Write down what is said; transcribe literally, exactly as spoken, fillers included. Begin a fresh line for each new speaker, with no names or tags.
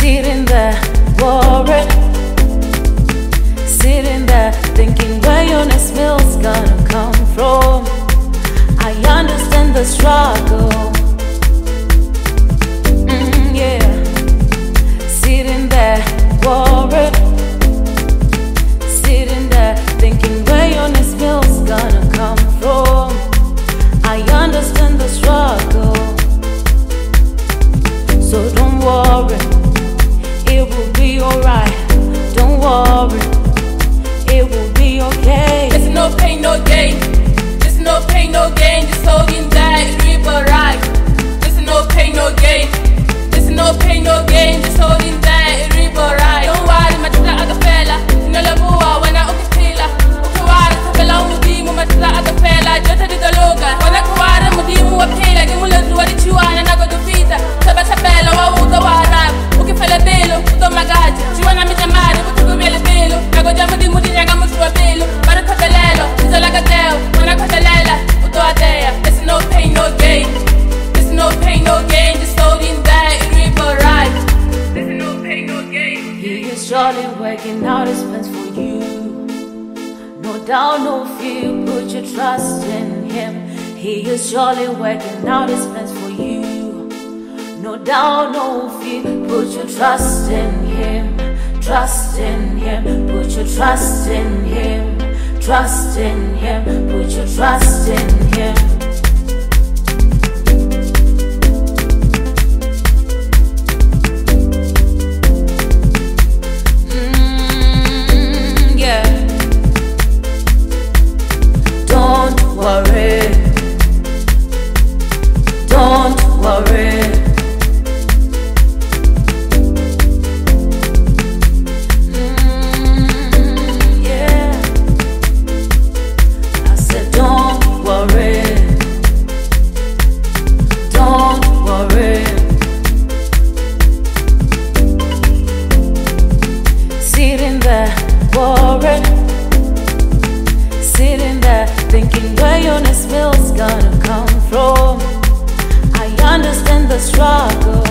Sitting there, worried. Sitting there, thinking where your next meal's gonna come from. I understand the struggle. Mm, yeah. Sitting there, worried. Sitting there, thinking where your next meal's gonna come from. I understand the struggle. So don't worry, it will be alright. Don't worry, it will be okay.
There's no pain, no gain. There's no pain, no gain. Just holding that river right. There's no pain, no gain. There's no pain, no gain. Just holding that river right. Don't worry, matula agafela. Nolabua wana ukitila. Ukiwara sabela umudimu matula agafela. Jota di daloga. Wana kuwara mudimu wapila. Gimula zuwa di chiwana na godupita. Saba sabela wa uta warab. Ukifela delo, uto magaji. Chiwana mijamari, utukubele delo. Nagoja mudimu di nyaga musuwa delo. Para kabelelo, izola gateo. Wana katalela, uto atea. There's no pain, no gain. There's no pain, no gain. Just holding that river right. There's no pain, no gain.
He is surely working out his plans for you. No doubt, no fear, put your trust in him. He is surely working out his plans for you. No doubt, no fear, put your trust in him. Trust in him, put your trust in him. Trust in him, put your trust in him. Mm, yeah. Don't worry. Don't worry. Sitting there, worried. Sitting there, thinking where your next meal's gonna come from. I understand the struggle.